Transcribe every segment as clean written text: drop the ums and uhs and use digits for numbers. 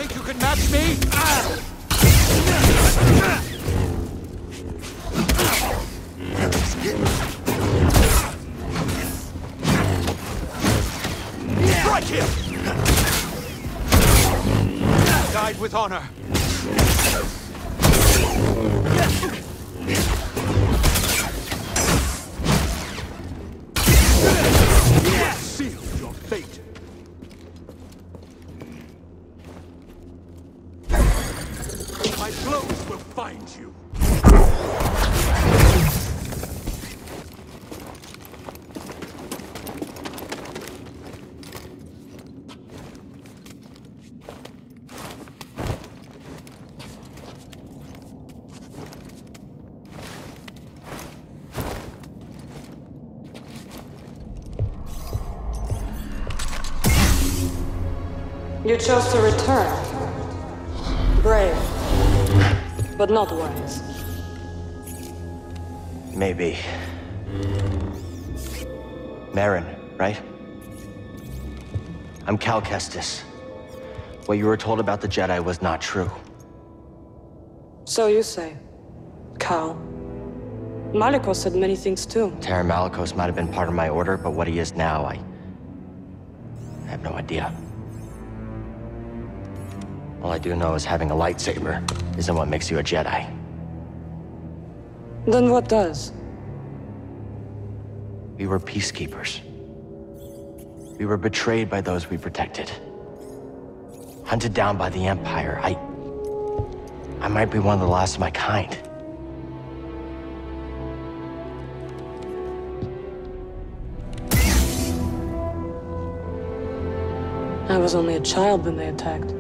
think you can match me? Strike him! Died with honor. Seal your fate. My blows will find you. You chose to return. Brave, but not wise. Maybe. Merrin, right? I'm Cal Kestis. What you were told about the Jedi was not true. So you say. Cal. Malicos said many things too. Taron Malicos might have been part of my order, but what he is now, I have no idea. All I do know is having a lightsaber isn't what makes you a Jedi. Then what does? We were peacekeepers. We were betrayed by those we protected. Hunted down by the Empire. I might be one of the last of my kind. I was only a child when they attacked.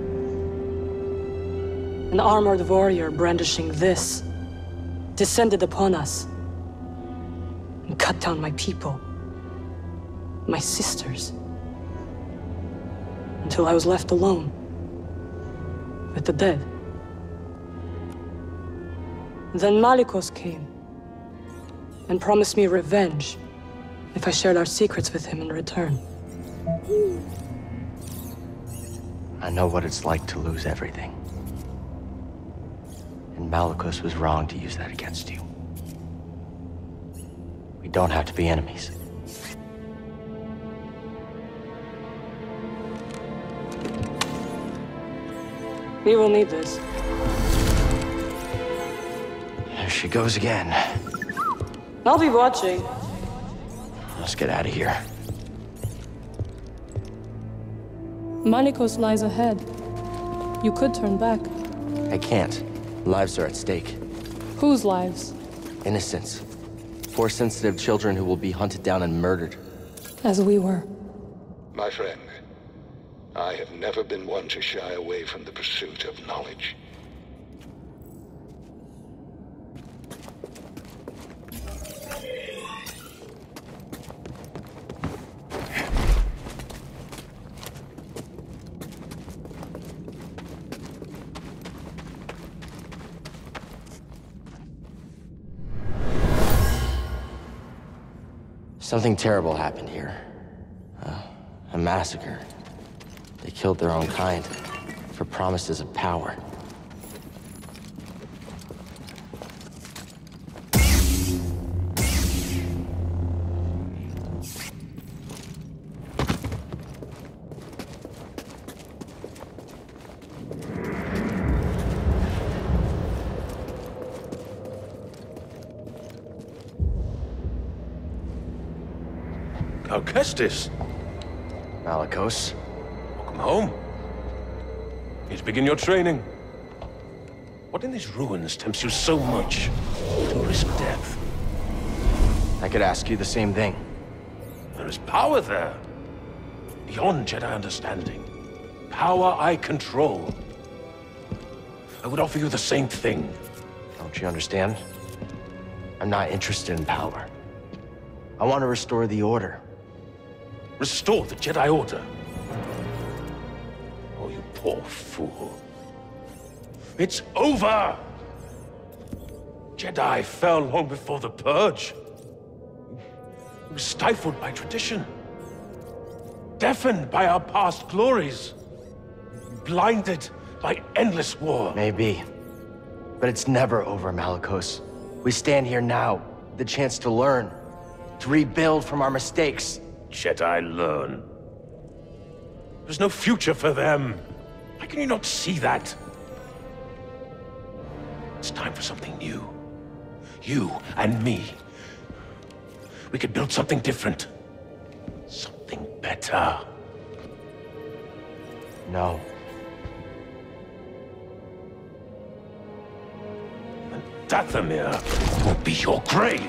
An armored warrior brandishing this descended upon us and cut down my people, my sisters, until I was left alone with the dead. Then Malicos came and promised me revenge if I shared our secrets with him in return. I know what it's like to lose everything. And Malicos was wrong to use that against you. We don't have to be enemies. We will need this. There she goes again. I'll be watching. Let's get out of here. Malicos lies ahead. You could turn back. I can't. Lives are at stake. Whose lives? Innocents. Force-sensitive children who will be hunted down and murdered. As we were. My friend, I have never been one to shy away from the pursuit of knowledge. Something terrible happened here. A massacre. They killed their own kind for promises of power. Cal Kestis. Malicos. Welcome home. Need to begin your training. What in these ruins tempts you so much to risk death? I could ask you the same thing. There is power there. Beyond Jedi understanding. Power I control. I would offer you the same thing. Don't you understand? I'm not interested in power. I want to restore the Order. Restore the Jedi Order? Oh, you poor fool. It's over! Jedi fell long before the Purge. We were stifled by tradition. Deafened by our past glories. Blinded by endless war. Maybe. But it's never over, Malicos. We stand here now, with the chance to learn, to rebuild from our mistakes. Jedi learn. There's no future for them. How can you not see that? It's time for something new. You and me. We could build something different. Something better. No. And Dathomir will be your grave.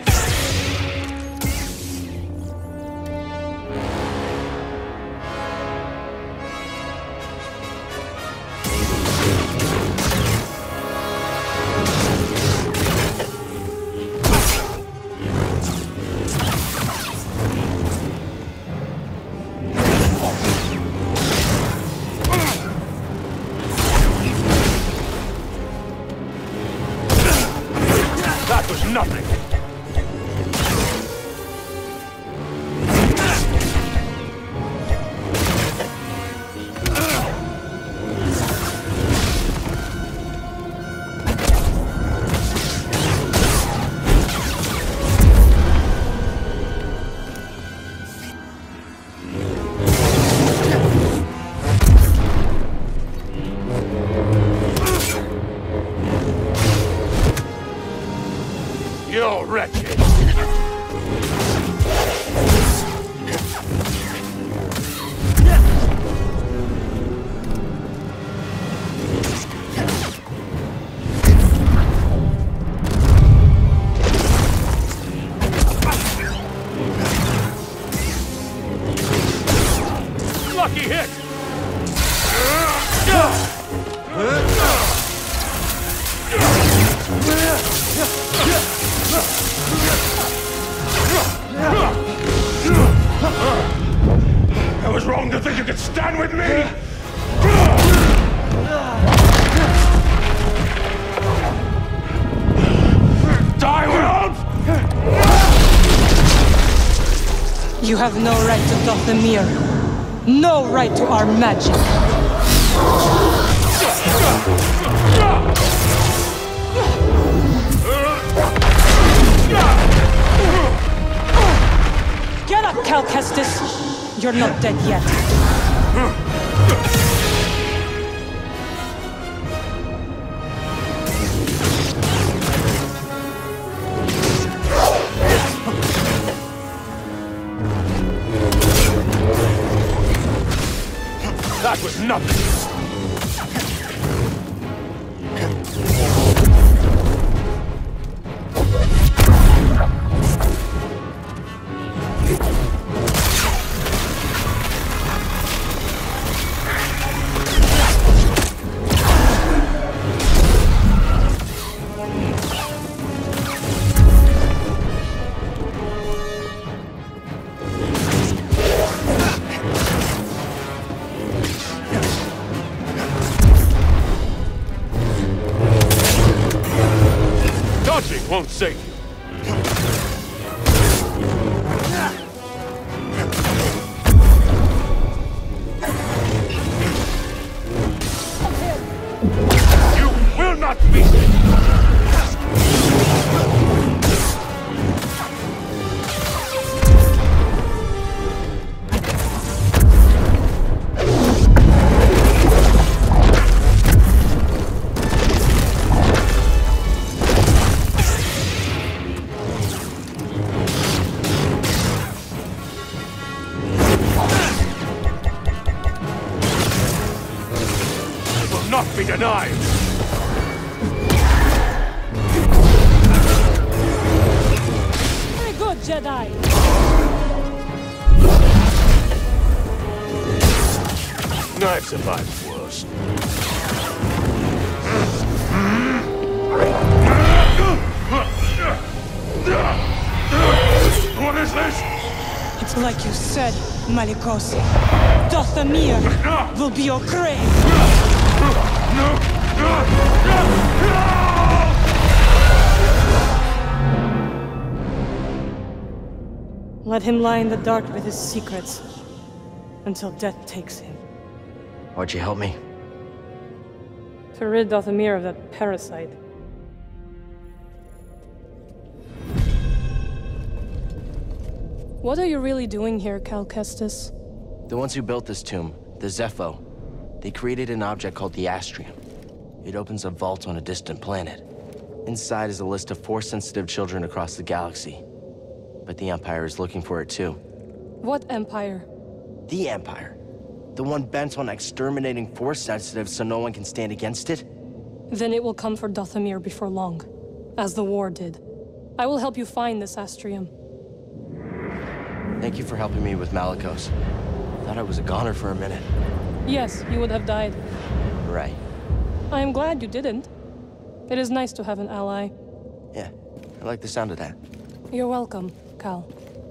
That was nothing! You're wretched! Lucky hit! I was wrong to think you could stand with me! Die, World! You have no right to Dathomir. No right to our magic. Get up, Cal Kestis! You're not dead yet. That was nothing! Dodging won't save you. You will not beat me! Not be denied! Very good, Jedi! I've survived worse. What is this? It's like you said, Malicos. Dathomir will be your grave! Let him lie in the dark with his secrets until death takes him. Why'd you help me? To rid Dathomir of that parasite. What are you really doing here, Cal Kestis? The ones who built this tomb, the Zepho, they created an object called the Astrium. It opens a vault on a distant planet. Inside is a list of Force-sensitive children across the galaxy. But the Empire is looking for it too. What Empire? The Empire. The one bent on exterminating Force-sensitive so no one can stand against it? Then it will come for Dathomir before long, as the war did. I will help you find this Astrium. Thank you for helping me with Malicos. Thought I was a goner for a minute. Yes, you would have died. Right. I am glad you didn't. It is nice to have an ally. Yeah, I like the sound of that. You're welcome, Cal.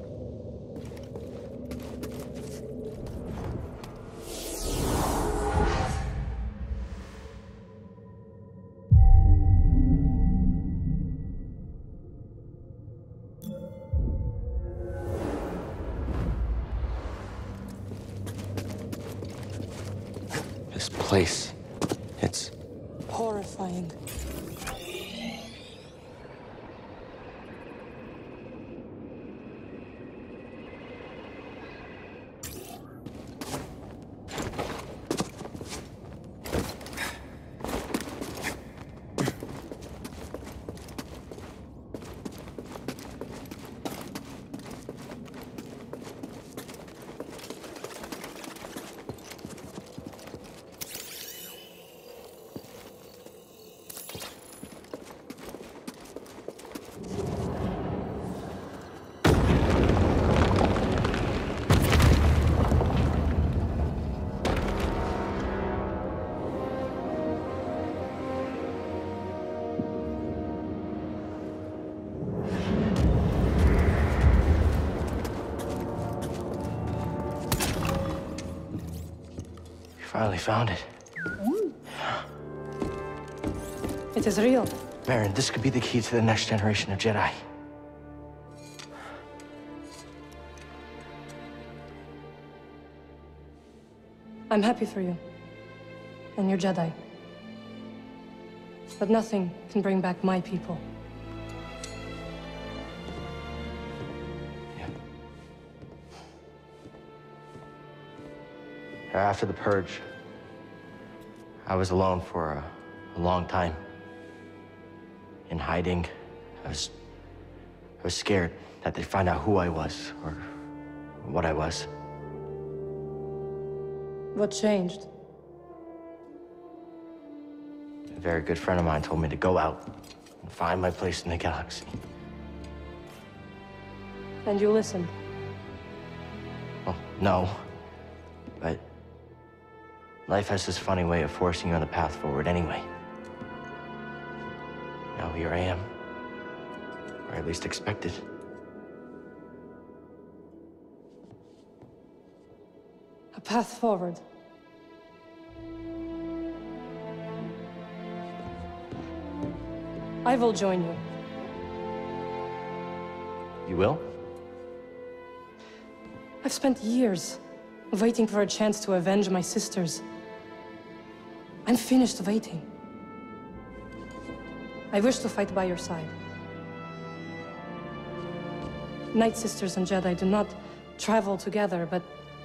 This place, it's Horrifying. Finally found it. It is real. Merrin, this could be the key to the next generation of Jedi. I'm happy for you. And your Jedi. But nothing can bring back my people. After the Purge, I was alone for a long time. In hiding, I was scared that they'd find out who I was, or what I was. What changed? A very good friend of mine told me to go out and find my place in the galaxy. And you listened? Well, no. But life has this funny way of forcing you on the path forward anyway. Now here I am. Or at least expected. A path forward. I will join you. You will? I've spent years waiting for a chance to avenge my sisters. I'm finished waiting. I wish to fight by your side. Night Sisters and Jedi do not travel together, but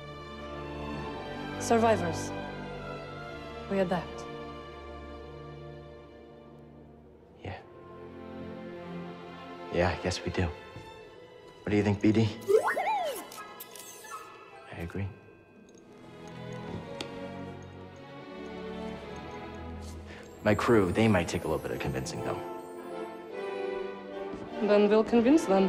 survivors, we adapt. Yeah, I guess we do. What do you think, BD? I agree. My crew, they might take a little bit of convincing, though. Then we'll convince them.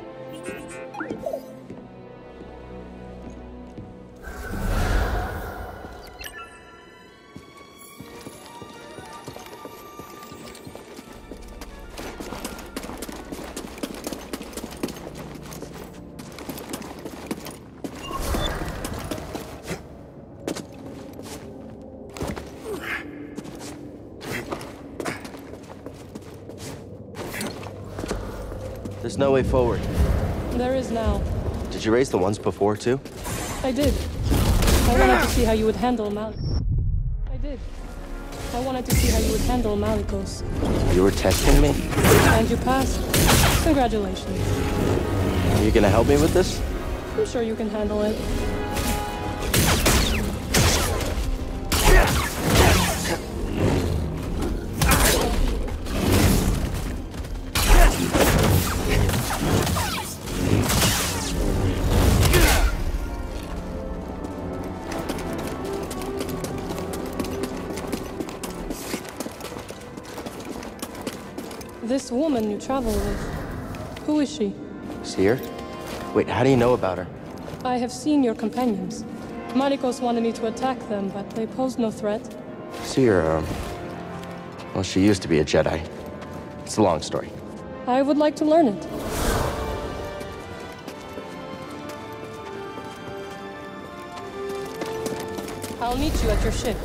There's no way forward. There is now. Did you raise the ones before, too? I did. I wanted to see how you would handle Mal. I did. I wanted to see how you would handle Malicos. You were testing me? And you passed. Congratulations. Are you gonna help me with this? I'm sure you can handle it. This woman you travel with, who is she? Cere? Wait, how do you know about her? I have seen your companions. Malicos wanted me to attack them, but they posed no threat. Cere, well, she used to be a Jedi. It's a long story. I would like to learn it. I'll meet you at your ship.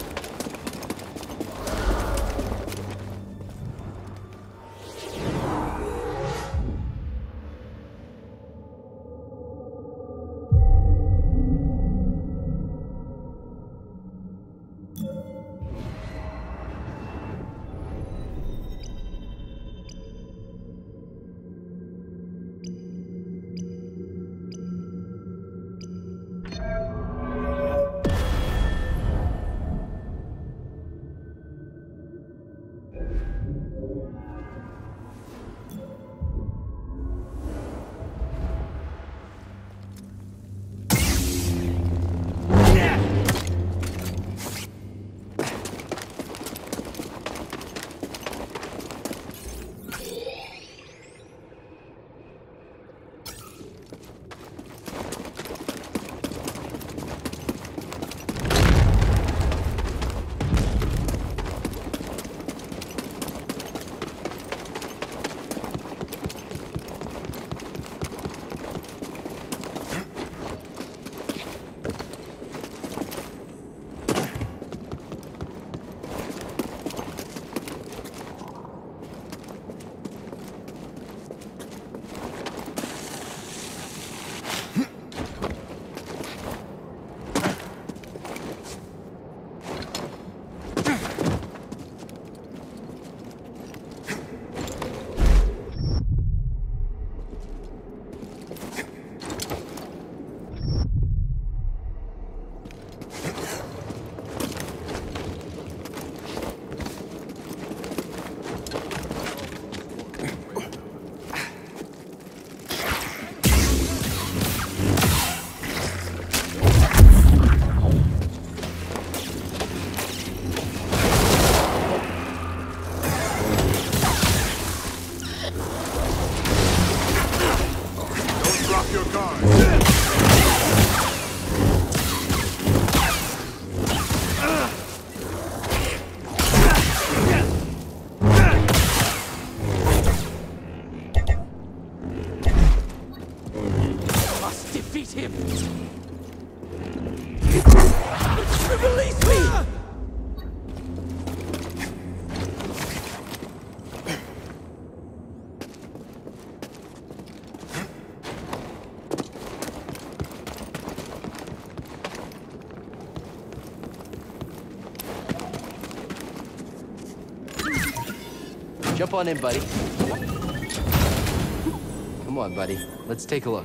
Jump on in, buddy. Come on, buddy. Let's take a look.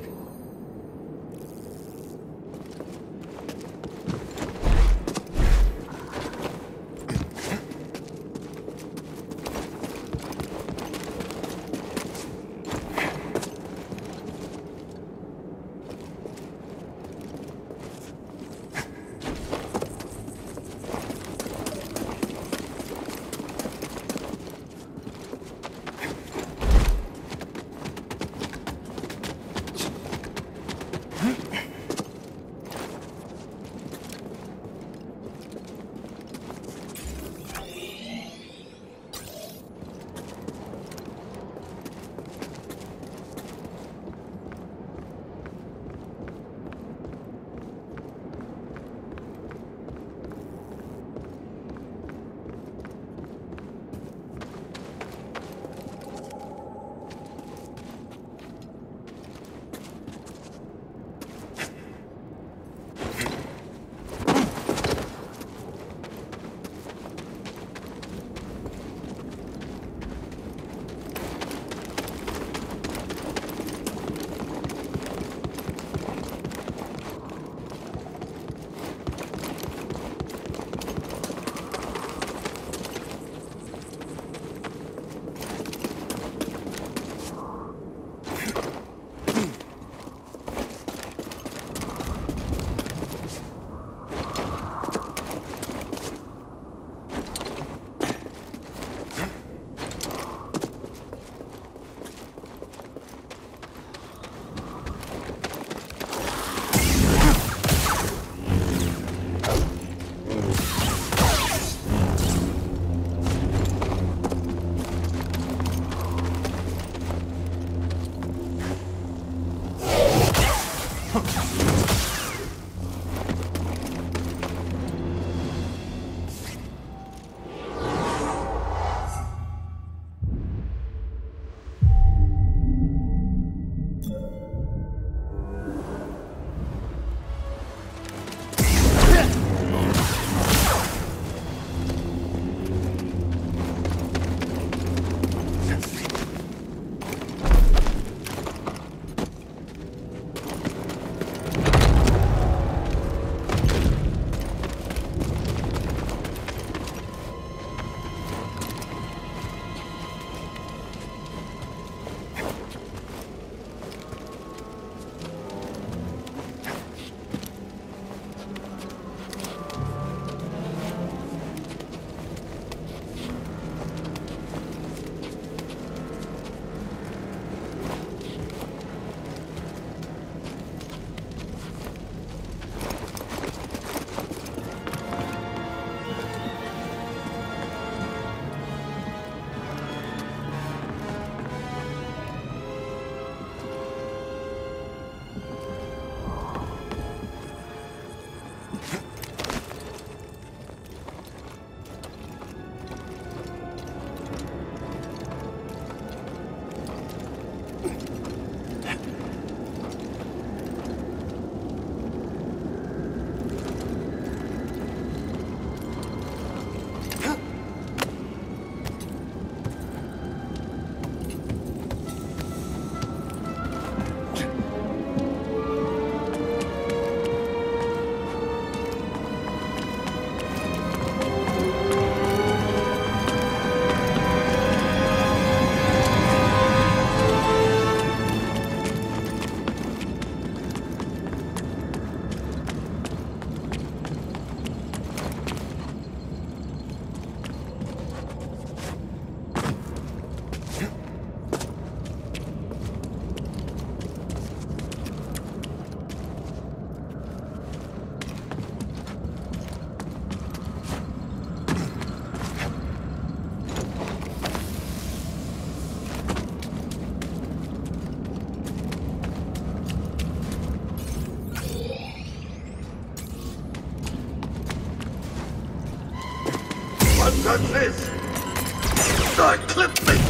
have done this! I clipped me!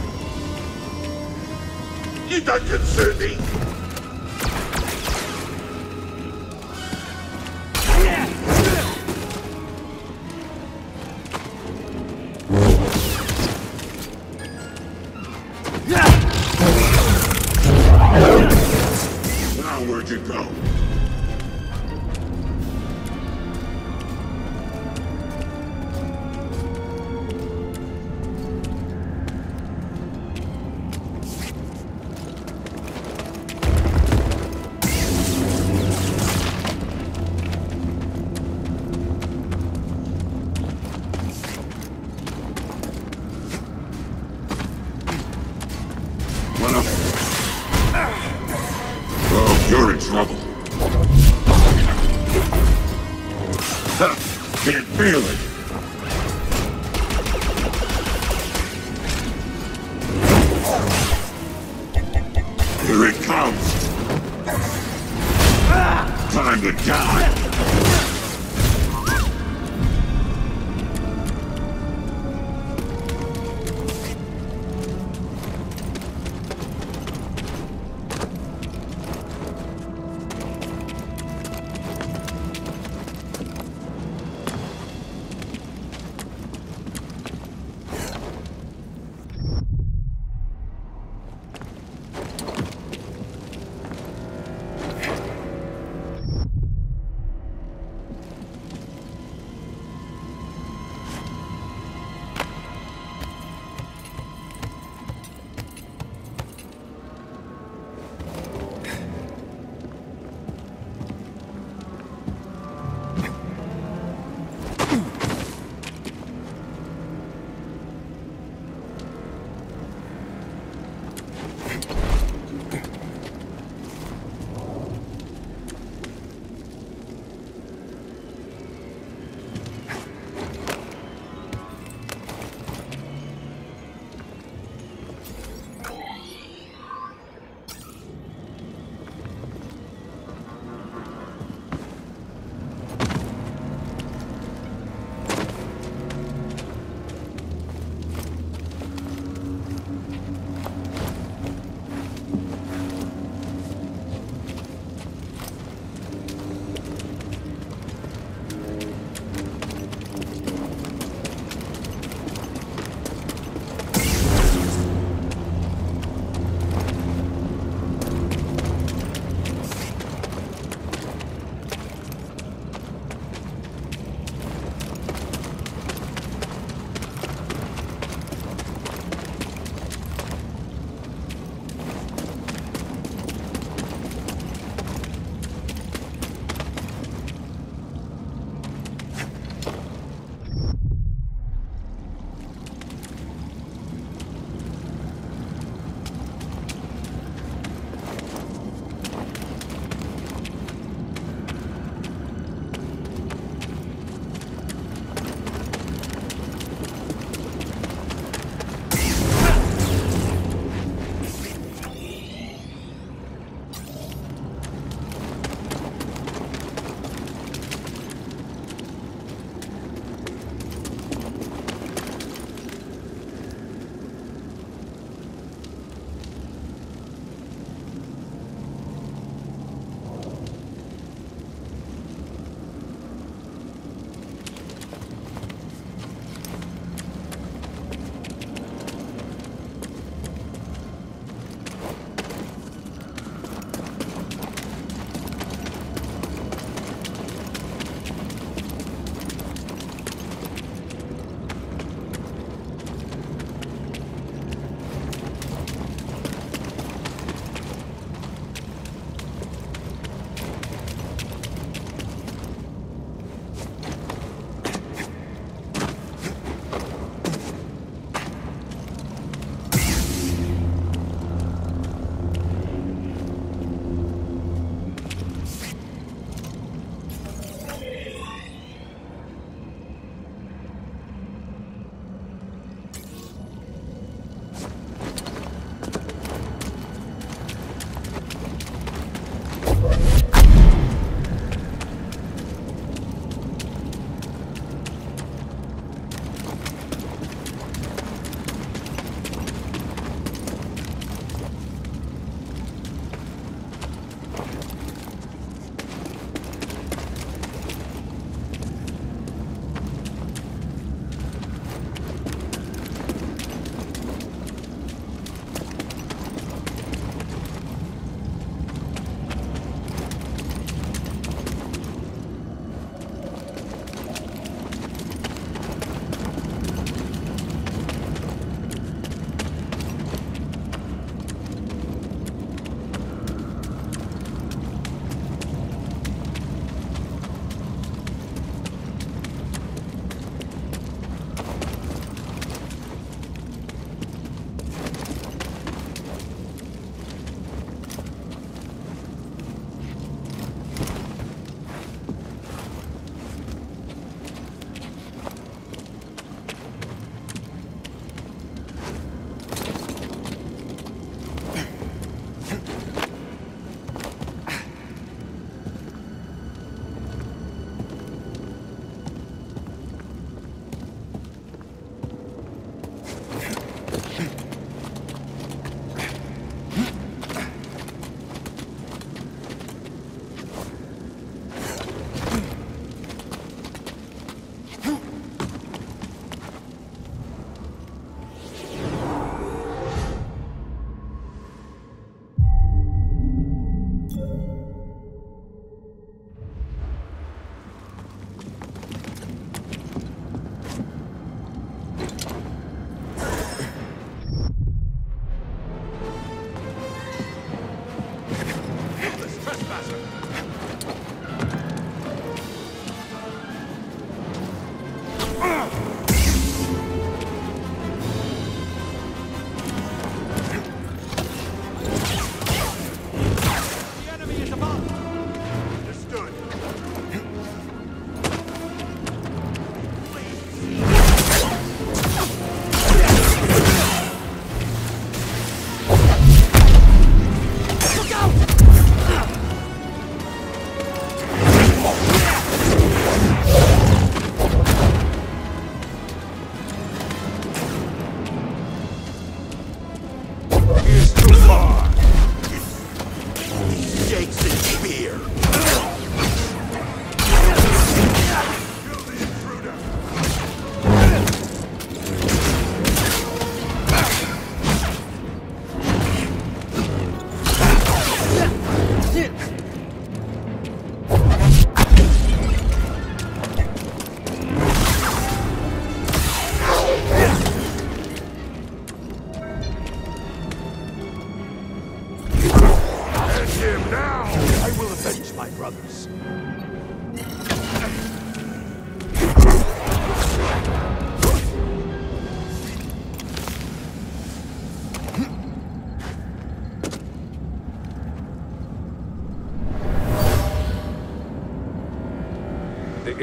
You don't concern me! Now where'd you go? Oh, you're in trouble. Can't feel it. Here it comes. Time to die.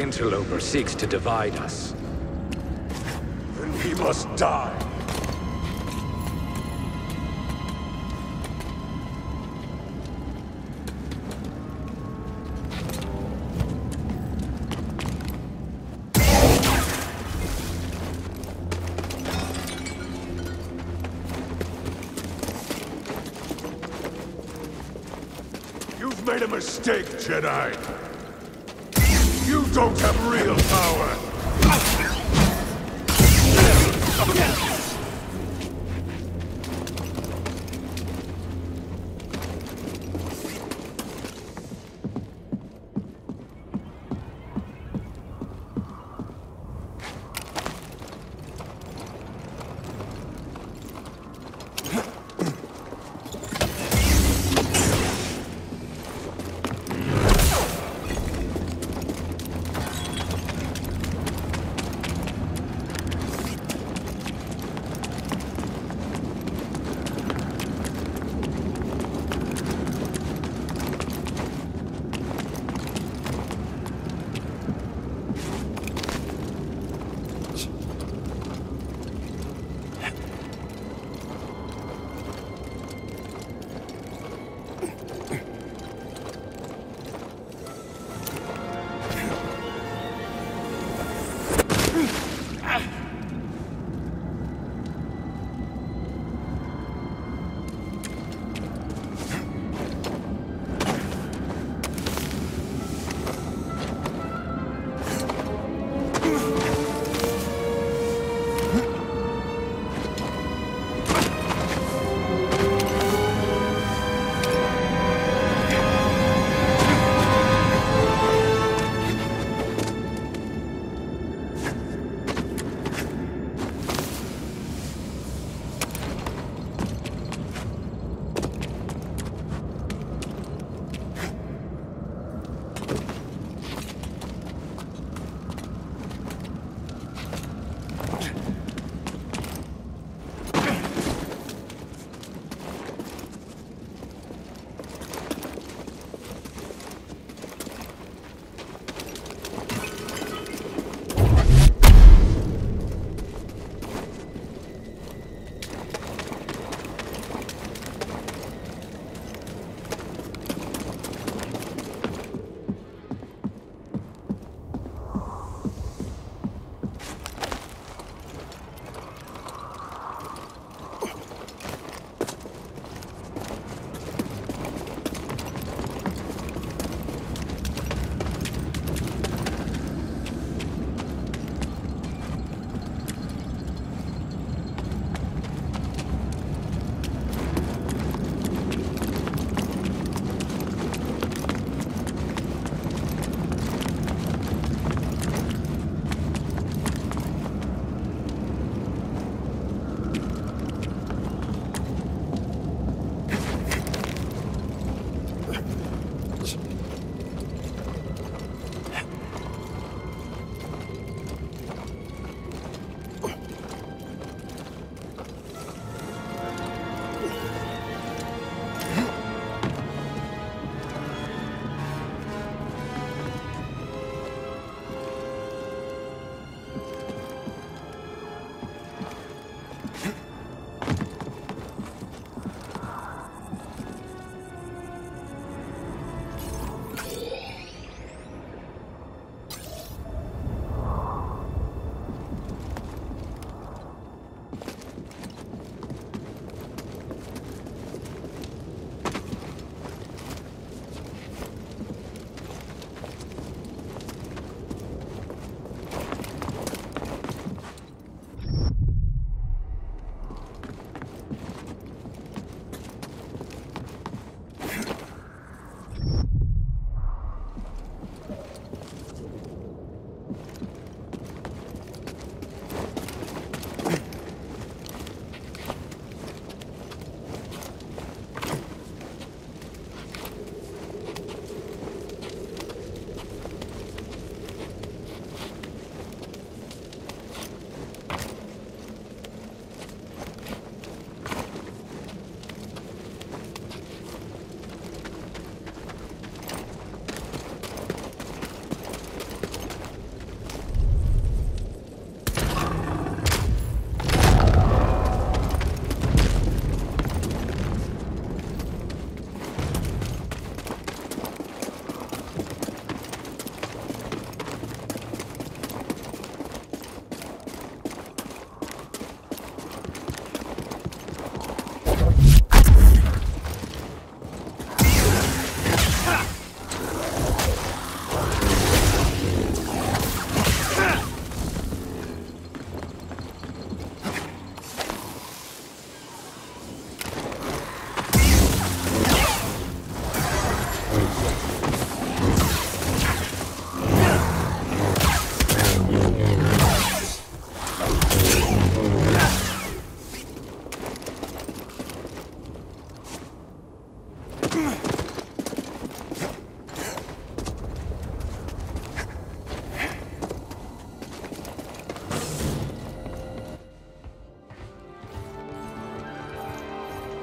interloper seeks to divide us. Then he must die. You've made a mistake, Jedi. You don't have real power.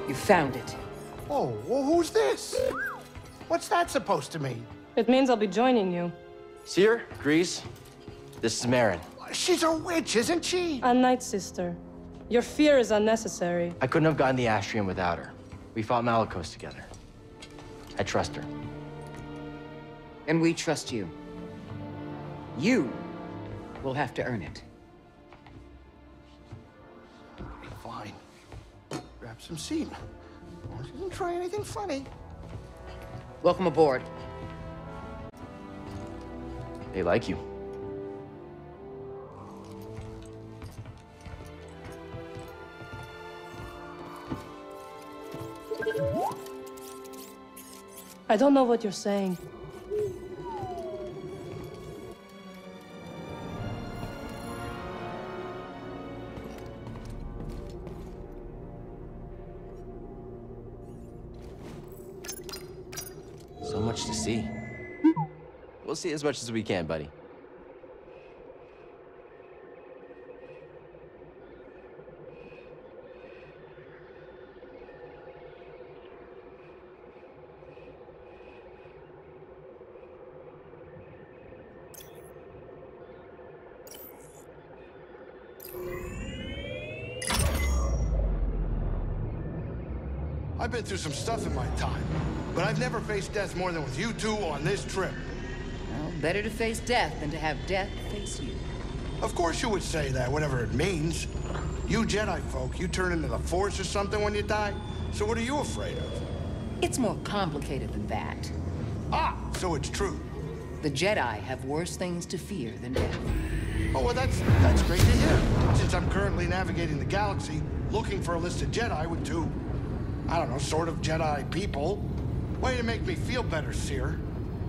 You found it. Oh, well, who's this? What's that supposed to mean? It means I'll be joining you. Seer, Grease, this is Marin. She's a witch, isn't she? A Night Sister. Your fear is unnecessary. I couldn't have gotten the Astrium without her. We fought Malicos together. I trust her. And we trust you. You will have to earn it. Fine. Grab some seat. She didn't try anything funny. Welcome aboard. They like you. I don't know what you're saying. So much to see. We'll see as much as we can, buddy. I've been through some stuff in my time, but I've never faced death more than with you two on this trip. Well, better to face death than to have death face you. Of course you would say that, whatever it means. You Jedi folk, you turn into the Force or something when you die? So what are you afraid of? It's more complicated than that. Ah, so it's true. The Jedi have worse things to fear than death. Oh, well, that's great to hear. Since I'm currently navigating the galaxy, looking for a list of Jedi with two, I don't know, sort of Jedi people. Way to make me feel better, Seer.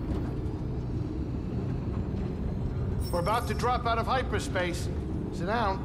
We're about to drop out of hyperspace. Sit down.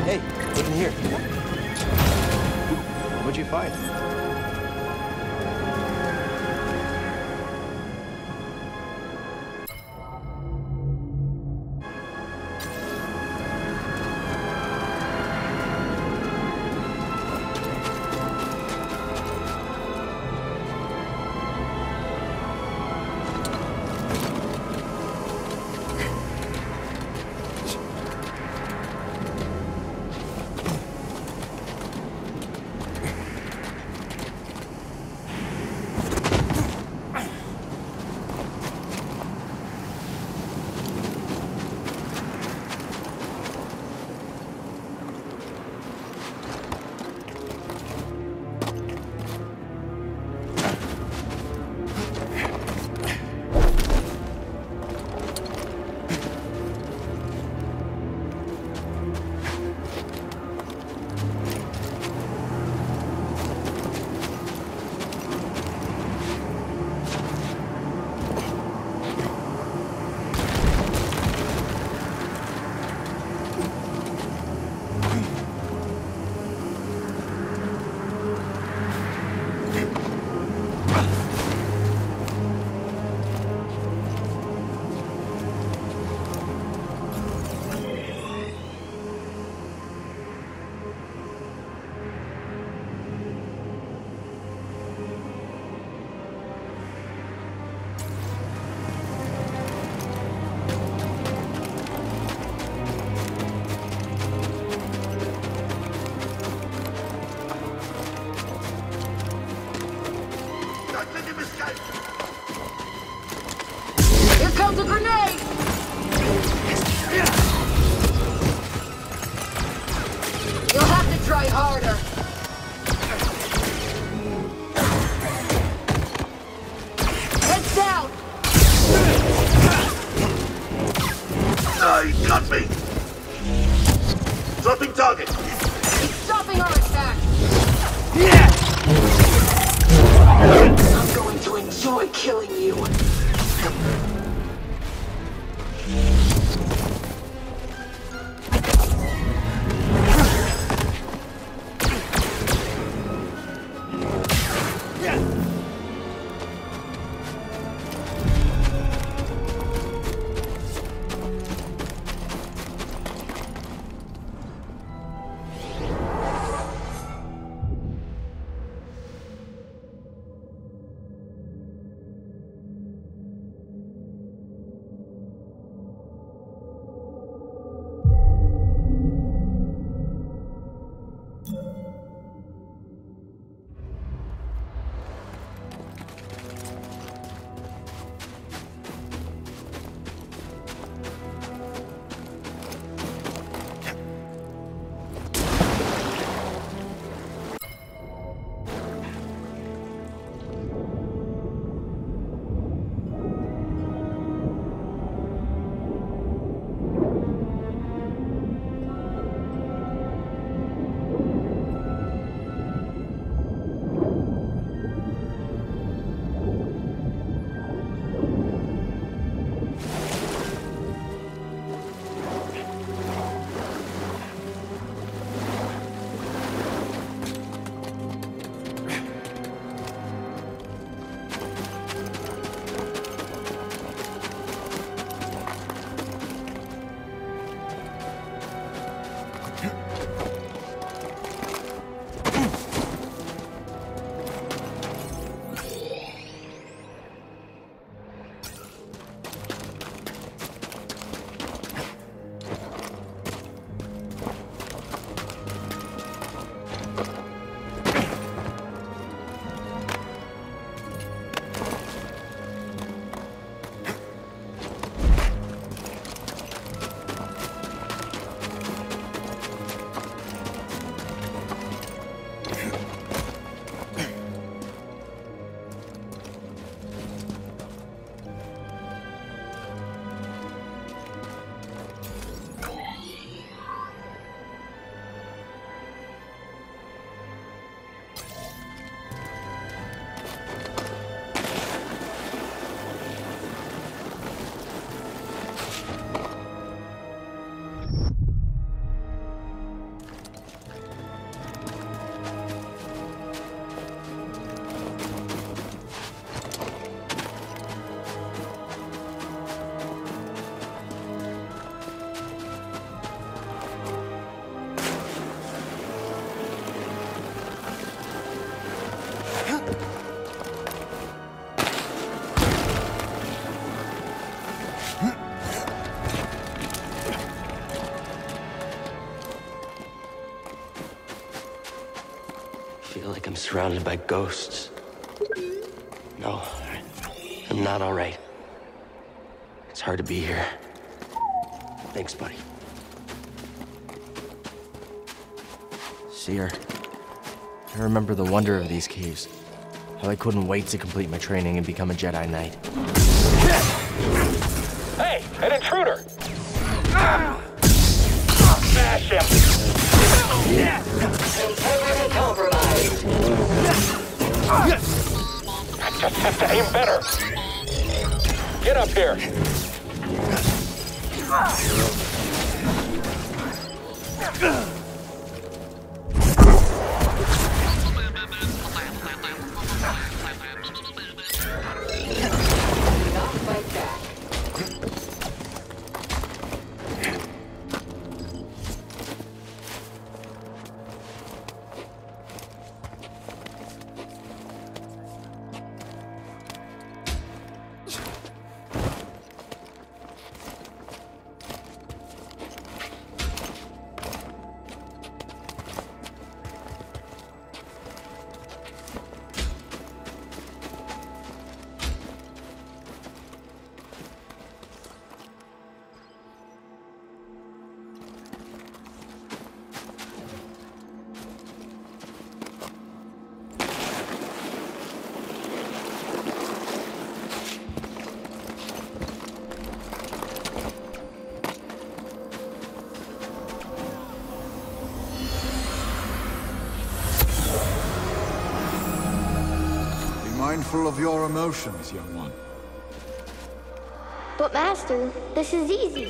Hey, look in here. What'd you find? Here comes a grenade! You'll have to try harder. Heads down! He got me! Dropping target! He's stopping our attack! I'm going to enjoy killing you. feel like I'm surrounded by ghosts. No, I'm not all right. It's hard to be here. Thanks, buddy. Cere, I remember the wonder of these caves. How I couldn't wait to complete my training and become a Jedi Knight. Hey, an intruder! Smash him! Integrity compromised. I just have to aim better. Get up here. Not fight back. Mindful of your emotions, young one. But Master, this is easy.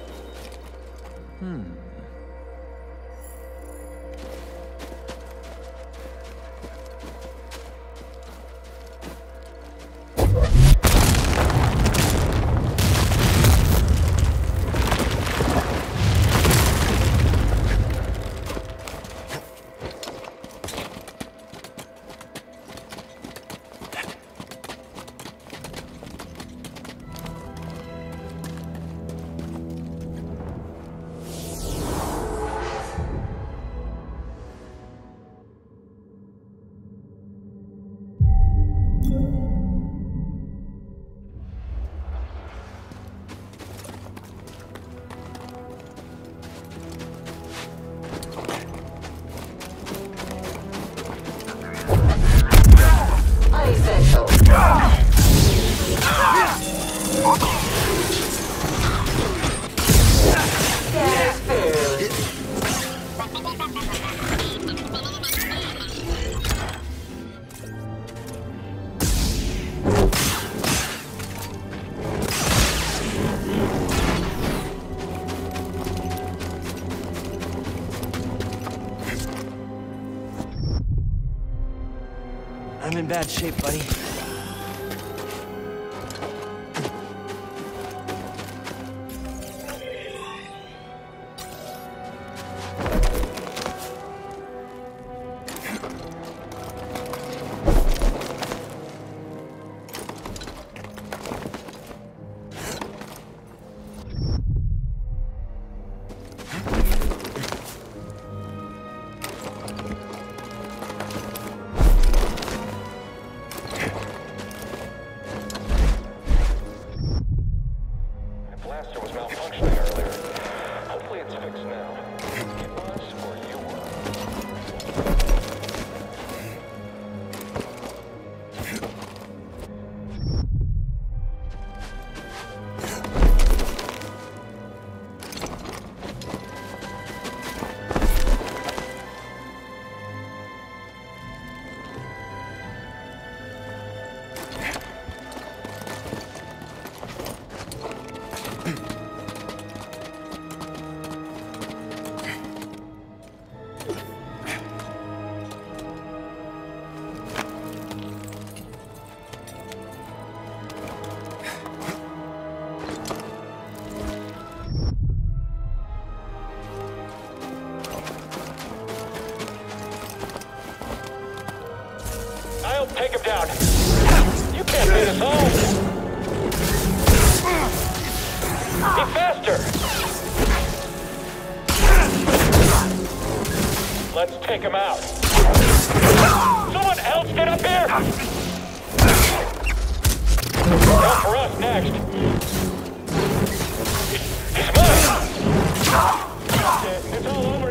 I'm in bad shape, buddy. Take him down. You can't beat us all. Be faster. Let's take him out. Someone else get up here! Go for us next. It's mine! It's all over.